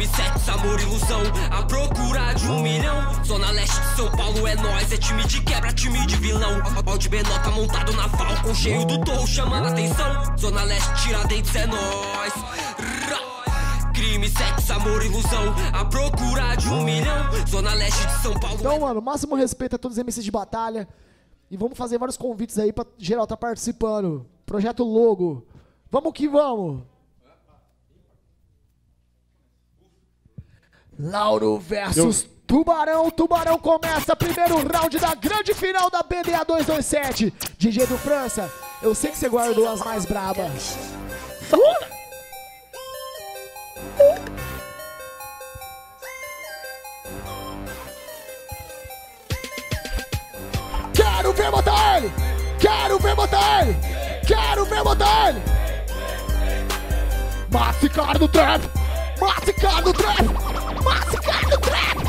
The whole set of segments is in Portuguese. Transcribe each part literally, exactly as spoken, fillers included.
Crime, sexo, amor, ilusão, à procura de um milhão. Zona Leste de São Paulo é nós, é time de quebra, time de vilão. Ó de Benota montado na Falcon, cheio do torro chamando atenção. Zona Leste, Tiradentes é nós. Crime, sexo, amor, ilusão, à procura de um milhão. Zona Leste de São Paulo. Então, mano, máximo respeito a todos os M Cs de batalha. E vamos fazer vários convites aí pra geral tá participando. Projeto Logo. Vamos que vamos. Lauro versus Tubarão. Tubarão começa. Primeiro round da grande final da B D A duzentos e vinte e sete. D J do França, eu sei que você guardou as mais brabas. Uh! Quero ver botar ele! Quero ver botar ele! Quero ver botar ele! Mata esse cara do trap! Mata esse cara do trap! Mata esse cara do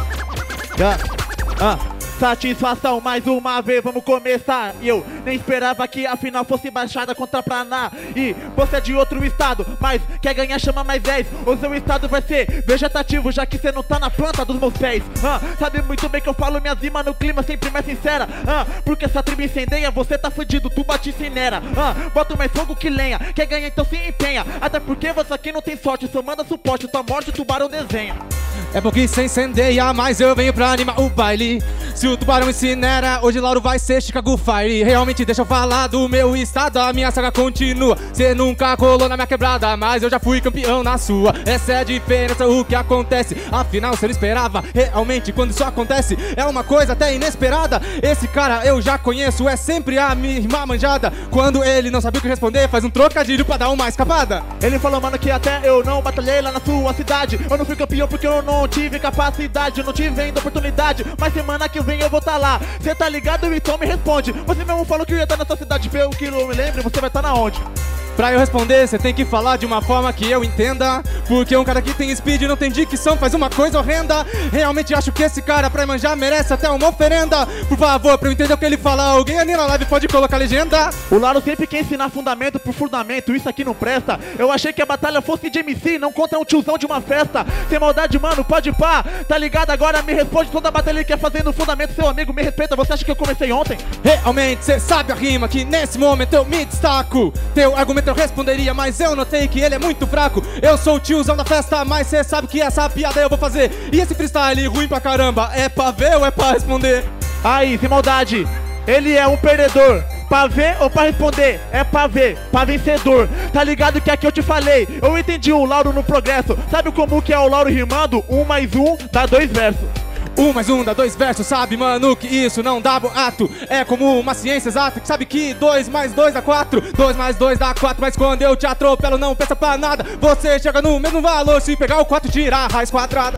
trap! Yeah. Ah. Satisfação, mais uma vez, vamos começar. E eu nem esperava que a final fosse baixada contra Paraná. E você é de outro estado, mas quer ganhar, chama mais dez. O seu estado vai ser vegetativo, já que você não tá na planta dos meus pés. ah, Sabe muito bem que eu falo minhas rimas no clima sempre mais sincera. ah, Porque essa tribo incendeia, você tá fudido, tu bate incinera. ah, Bota mais fogo que lenha, quer ganhar então se empenha. Até porque você aqui não tem sorte, só manda suporte, tua morte o tubarão desenha. É porque cê incendeia, mas eu venho pra animar o baile. Se o tubarão incinera, hoje Lauro vai ser Chicago Fire. Realmente deixa eu falar do meu estado, a minha saga continua. Cê nunca colou na minha quebrada, mas eu já fui campeão na sua. Essa é a diferença, o que acontece. Afinal cê não esperava, realmente quando isso acontece é uma coisa até inesperada. Esse cara eu já conheço, é sempre a minha manjada. Quando ele não sabe o que responder, faz um trocadilho pra dar uma escapada. Ele falou, mano, que até eu não batalhei lá na sua cidade. Eu não fui campeão porque eu não tive capacidade, eu não tive ainda oportunidade. Mas semana que vem eu vou tá lá. Cê tá ligado? Então me responde. Você mesmo falou que eu ia estar na sua cidade. Pelo que eu me lembro, você vai estar na onde? Pra eu responder, cê tem que falar de uma forma que eu entenda. Porque um cara que tem speed e não tem dicção faz uma coisa horrenda. Realmente acho que esse cara pra manjar merece até uma oferenda. Por favor, pra eu entender o que ele fala, alguém ali na live pode colocar legenda. O Lauro sempre quer ensinar fundamento por fundamento, isso aqui não presta. Eu achei que a batalha fosse de M C, não contra um tiozão de uma festa. Sem maldade, mano, pode pá. Tá ligado? Agora me responde toda a batalha que quer fazer no fundamento. Seu amigo me respeita, você acha que eu comecei ontem? Realmente, cê sabe a rima que nesse momento eu me destaco. Teu argumento eu responderia, mas eu notei que ele é muito fraco. Eu sou o tiozão da festa, mas cê sabe que essa piada eu vou fazer. E esse freestyle ruim pra caramba, é pra ver ou é pra responder? Aí, sem maldade, ele é um perdedor. Pra ver ou pra responder? É pra ver, pra vencedor. Tá ligado que aqui eu te falei, eu entendi o Lauro no progresso. Sabe como que é o Lauro rimando? Um mais um dá dois versos. Um mais um dá dois versos, sabe, mano, que isso não dá boato. É como uma ciência exata que sabe que dois mais dois dá quatro. Dois mais dois dá quatro, mas quando eu te atropelo não pensa pra nada. Você chega no mesmo valor se pegar o quatro e tirar a raiz quadrada.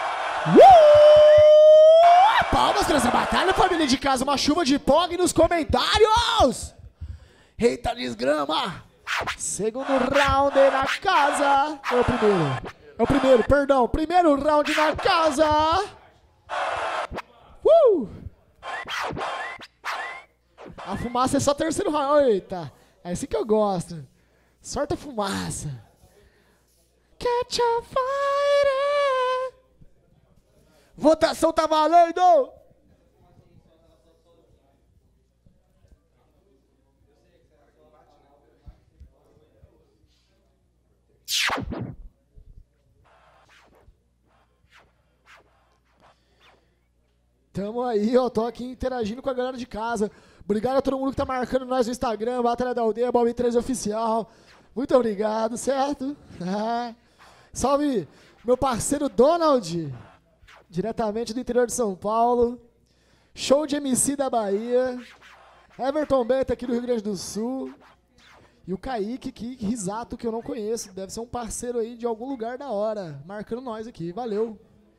Uh! Palmas pra essa batalha, família de casa. Uma chuva de pog nos comentários. Eita desgrama. Segundo round na casa. É o primeiro. É o primeiro, perdão. Primeiro round na casa. Uh! A fumaça é só terceiro round. Eita, é assim que eu gosto. Sorte a fumaça. Catch a fire. Votação tá valendo. Tamo aí, ó, tô aqui interagindo com a galera de casa. Obrigado a todo mundo que tá marcando nós no Instagram, Batalha da Aldeia, Balvin treze Oficial. Muito obrigado, certo? Salve meu parceiro Donald, diretamente do interior de São Paulo. Show de M C da Bahia. Everton Beta aqui do Rio Grande do Sul. E o Kaique, que risato que eu não conheço. Deve ser um parceiro aí de algum lugar da hora. Marcando nós aqui, valeu.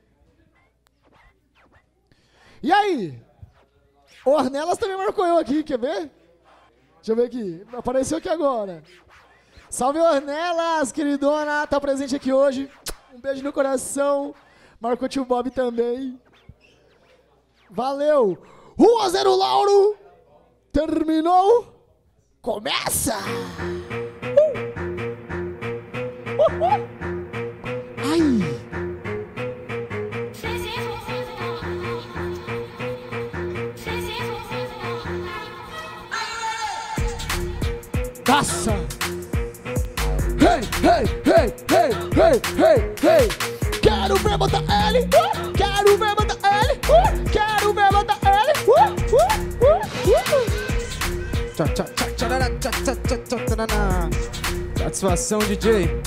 E aí? O Ornelas também marcou eu aqui, quer ver? Deixa eu ver aqui. Apareceu aqui agora. Salve, Ornelas, queridona. Tá presente aqui hoje. Um beijo no coração. Marcou o tio Bob também. Valeu. um a zero, Lauro. Terminou. Começa. Uh. Uh, uh. Ai. desgraça. Hey, hey, hey, hey, hey, hey, hey. Quero ver botar L, uh, quero ver botar L, uh, quero ver botar L, uh, uh, uh, uh. Tchá, tchá, tchá, tcharará, tchá, tchá, tchá, tchá, tcharará. Satisfação, D J.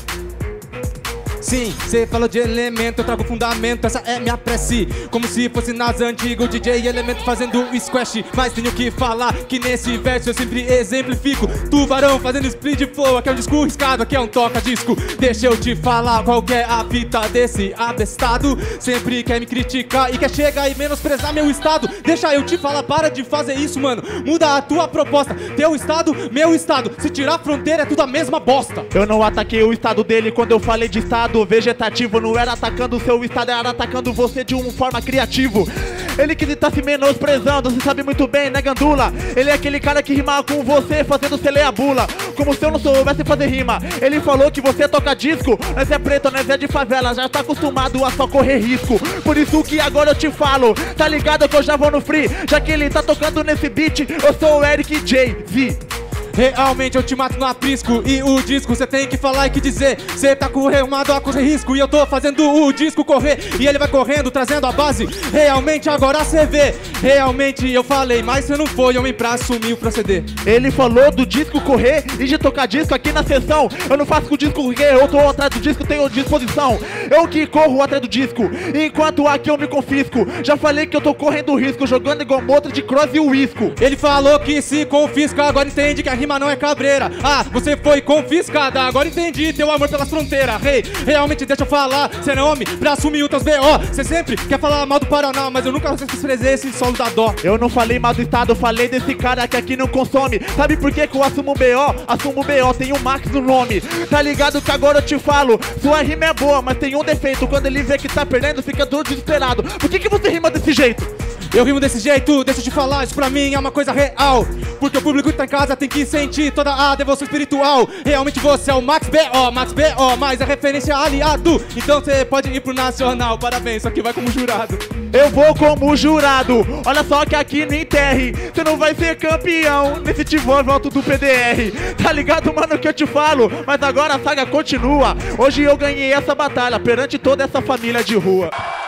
Sim, cê falou de elemento, eu trago fundamento, essa é minha prece. Como se fosse nas antigas, o D J Elemento fazendo squash. Mas tenho que falar que nesse verso eu sempre exemplifico. Tubarão fazendo split flow, aqui é um disco riscado, aqui é um toca-disco. Deixa eu te falar qual que é a fita desse abestado. Sempre quer me criticar e quer chegar e menosprezar meu estado. Deixa eu te falar, para de fazer isso, mano. Muda a tua proposta, teu estado, meu estado. Se tirar a fronteira é tudo a mesma bosta. Eu não ataquei o estado dele quando eu falei de estado vegetativo, não era atacando o seu estado, era atacando você de uma forma criativa. Ele que tá se menosprezando, você sabe muito bem, né, Gandula? Ele é aquele cara que rima com você, fazendo você ler a bula, como se eu não soubesse fazer rima. Ele falou que você toca disco, nós é preto, nós é de favela, já tá acostumado a só correr risco. Por isso que agora eu te falo, tá ligado que eu já vou no free, já que ele tá tocando nesse beat, eu sou o Eric J Z. Realmente eu te mato no aprisco. E o disco cê tem que falar e que dizer. Cê tá correndo a correr risco e eu tô fazendo o disco correr. E ele vai correndo, trazendo a base. Realmente agora cê vê. Realmente eu falei, mas cê não foi homem pra assumir o proceder. Ele falou do disco correr e de tocar disco aqui na sessão. Eu não faço com o disco correr, eu tô atrás do disco, tenho disposição. Eu que corro atrás do disco, enquanto aqui eu me confisco. Já falei que eu tô correndo risco, jogando igual moto de cross e uisco. Ele falou que se confisca, agora entende que a rima não é cabreira. Ah, você foi confiscada, agora entendi teu amor pelas fronteiras. Rei, hey, realmente deixa eu falar, cê não é homem pra assumir os teus B O. Cê sempre quer falar mal do Paraná, mas eu nunca desprezei esse solo da dó. Eu não falei mal do estado, eu falei desse cara que aqui não consome. Sabe por que que eu assumo B O? Assumo B O, tem um Max no nome. Tá ligado que agora eu te falo, sua rima é boa, mas tem um defeito. Quando ele vê que tá perdendo, fica todo desesperado. Por que que você rima desse jeito? Eu rimo desse jeito, deixa eu te falar, isso pra mim é uma coisa real. Porque o público que tá em casa tem que sentir toda a devoção espiritual. Realmente você é o Max B O, Max B O, mas é referência aliado. Então você pode ir pro Nacional, parabéns, só que vai como jurado. Eu vou como jurado, olha só que aqui no Interre você não vai ser campeão nesse tivô volto do P D R. Tá ligado, mano, que eu te falo, mas agora a saga continua. Hoje eu ganhei essa batalha perante toda essa família de rua.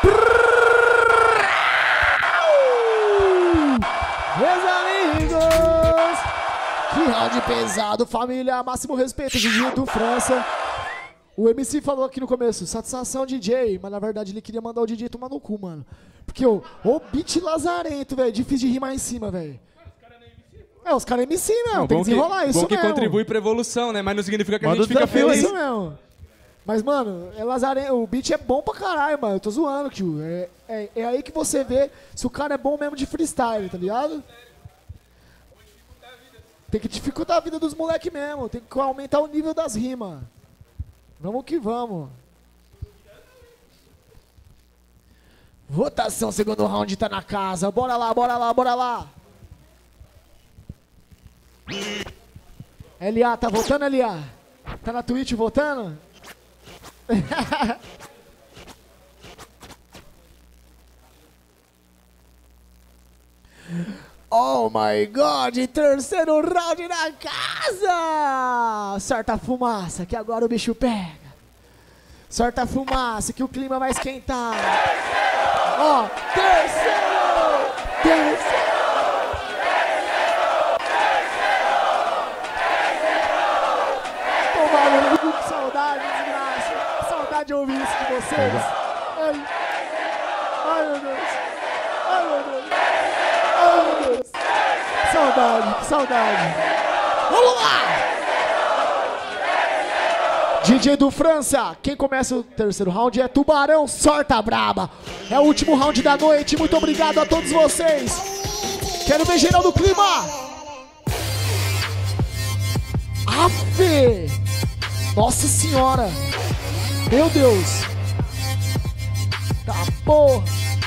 Meus amigos, que round pesado, família, máximo respeito, D J do França. O M C falou aqui no começo, satisfação D J, mas na verdade ele queria mandar o D J tomar no cu, mano. Porque o, o beat lazarento, velho, difícil de rimar em cima, velho. É, os caras é M C mesmo, não, tem que desenrolar que, isso bom mesmo. que contribui pra evolução, né, mas não significa que Manda a gente fica feliz. Isso mesmo. Mas, mano, é lazarento, o beat é bom pra caralho, mano. Eu tô zoando, tio. É, é, é aí que você vê se o cara é bom mesmo de freestyle, tá ligado? Tem que dificultar a vida dos moleques mesmo. Tem que aumentar o nível das rimas. Vamos que vamos. Votação, segundo round tá na casa. Bora lá, bora lá, bora lá. L A, tá votando, L A? Tá na Twitch votando? Oh my God, terceiro round na casa! Sorta a fumaça que agora o bicho pega. Sorta a fumaça que o clima vai esquentar. Ó, oh, terceiro! Terceiro! Tomaram que saudade, desgraça. Saudade de ouvir isso de vocês. Ai, ai meu Deus. Ai meu Deus. Ai meu Deus. Saudade, que saudade. Vamos lá! D J do França, quem começa o terceiro round é Tubarão, sorta braba. É o último round da noite, muito obrigado a todos vocês. Quero ver geral do clima. Afe! Nossa senhora! Meu Deus! Tá porra!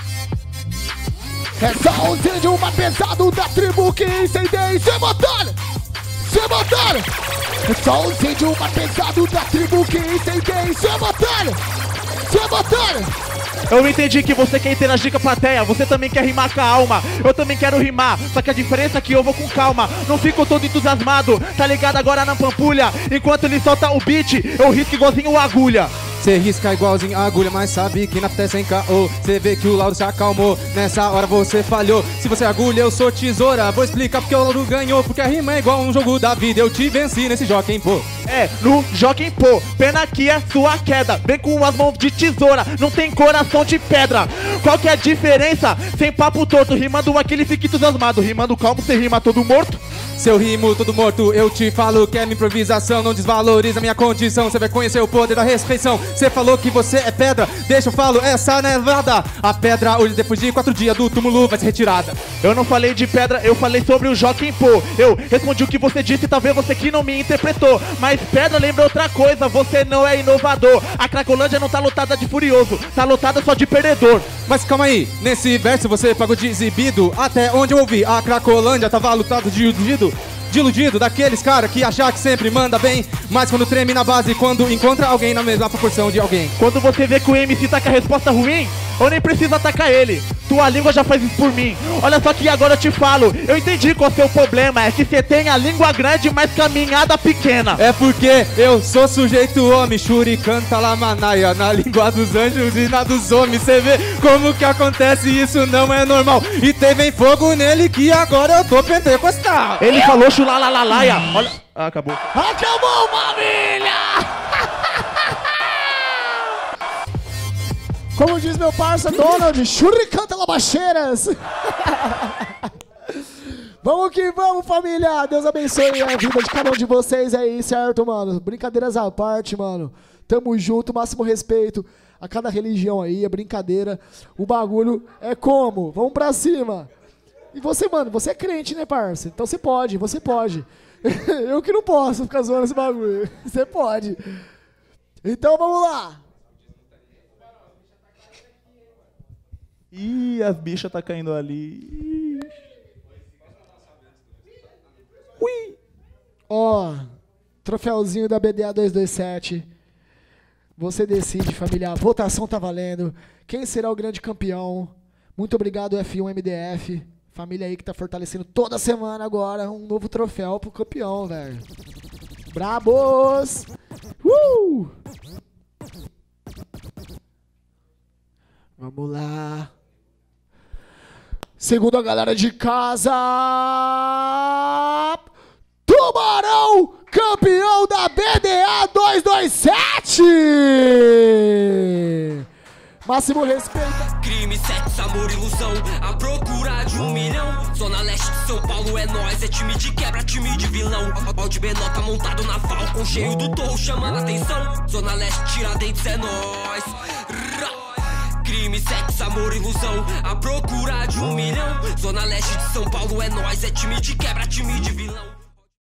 É só o incêndio mais pesado da tribo que incendeia sem batalha! Sem batalha! É só o incêndio mais pesado da tribo que incendeia sem batalha! Sem batalha! Eu entendi que você quer interagir com a plateia, você também quer rimar com a alma. Eu também quero rimar, só que a diferença é que eu vou com calma. Não fico todo entusiasmado, tá ligado agora na pampulha. Enquanto ele solta o beat, eu risco igualzinho o agulha. Cê risca igualzinho a agulha, mas sabe que na fita sem caô. Cê vê que o Lauro se acalmou, nessa hora você falhou. Se você é agulha, eu sou tesoura. Vou explicar porque o Lauro ganhou. Porque a rima é igual um jogo da vida, eu te venci nesse Jockey Pô. É, no Jockey Pô, pena que é sua queda. Vem com as mãos de tesoura, não tem coração de pedra. Qual que é a diferença? Sem papo torto, rimando aqui ele fica entusiasmado. Rimando calmo, cê rima todo morto. Seu rimo todo morto, eu te falo que é minha improvisação. Não desvaloriza minha condição, cê vai conhecer o poder da respeição. Cê falou que você é pedra, deixa eu falo essa nevada. A pedra hoje depois de quatro dias do túmulo vai ser retirada. Eu não falei de pedra, eu falei sobre o Jockey Pô. Eu respondi o que você disse, talvez você que não me interpretou. Mas pedra lembra outra coisa, você não é inovador. A Cracolândia não tá lotada de furioso, tá lotada só de perdedor. Mas calma aí, nesse verso você pagou de exibido. Até onde eu ouvi, a Cracolândia tava lotado de iludido. De iludido, daqueles cara que achar que sempre manda bem, mas quando treme na base, quando encontra alguém na mesma proporção de alguém. Quando você vê que o M C tá com a resposta ruim, eu nem preciso atacar ele, tua língua já faz isso por mim. Olha só que agora eu te falo, eu entendi qual é o seu problema. É que você tem a língua grande, mas caminhada pequena. É porque eu sou sujeito homem, Shuri canta Lamanaia, na língua dos anjos e na dos homens. Cê vê como que acontece, isso não é normal. E teve fogo nele que agora eu tô pentecostal. Ele falou chulalalalaia, olha... Ah, acabou. Acabou, família! Como diz meu parça Donald, Shuri canta labacheiras. Vamos que vamos, família. Deus abençoe a vida de cada um de vocês aí, certo, mano? Brincadeiras à parte, mano. Tamo junto, máximo respeito a cada religião aí, é brincadeira. O bagulho é como? Vamos pra cima. E você, mano, você é crente, né, parça? Então você pode, você pode. Eu que não posso ficar zoando esse bagulho. Você pode. Então vamos lá. Ih, as bichas tá caindo ali. Ui. Ó, troféuzinho da B D A dois dois sete. Você decide, família. A votação tá valendo. Quem será o grande campeão? Muito obrigado, F um M D F. Família aí que tá fortalecendo toda semana agora um novo troféu pro campeão, velho. Brabos! Uh! Vamos lá. Segundo a galera de casa, Tubarão, campeão da B D A dois dois sete! Máximo respeito. Crime, sexo, amor, ilusão, a procura de um milhão. Zona Leste de São Paulo é nós, é time de quebra, time de vilão. Ó de Benota montado na Falcon, cheio do torro chamando atenção. Zona Leste, Tiradentes é nós. Crime, sexo, amor, ilusão, a procura de um milhão. Zona Leste de São Paulo é nós, é time de quebra, time de vilão.